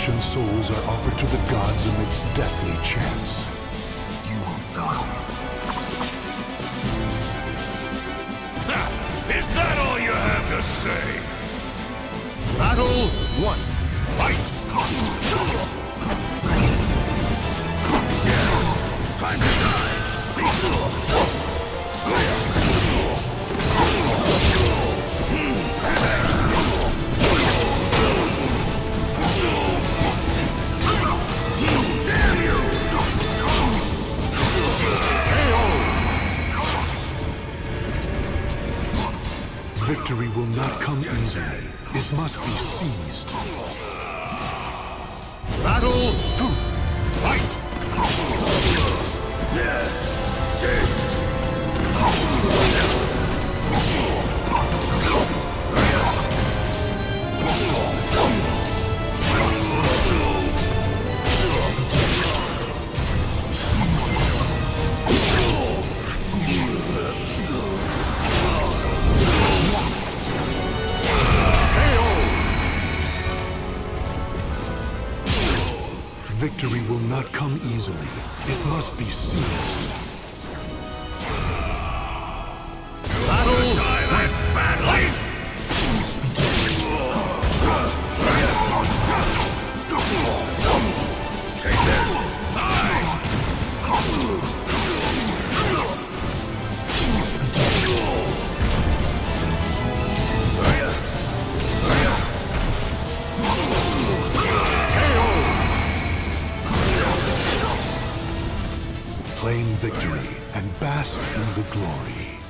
Ashen souls are offered to the gods amidst deathly chants. You will die. Ha! Is that all you have to say? Battle 1. Fight! Shit! Time to die! Damn you! Victory will not come easily. It must be seized. Battle 2. Fight! Victory will not come easily. It must be seized. Battle! Die that badly! Take this! Claim victory and bask in the glory.